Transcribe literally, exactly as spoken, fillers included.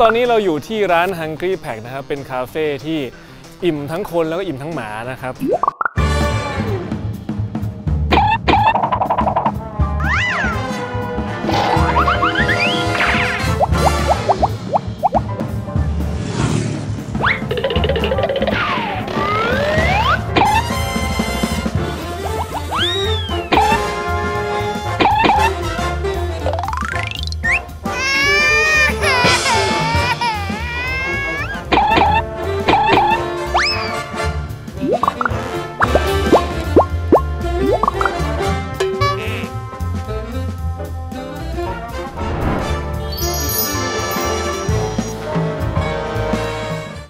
ตอนนี้เราอยู่ที่ร้าน Hungry Pack นะครับเป็นคาเฟ่ที่อิ่มทั้งคนแล้วก็อิ่มทั้งหมานะครับ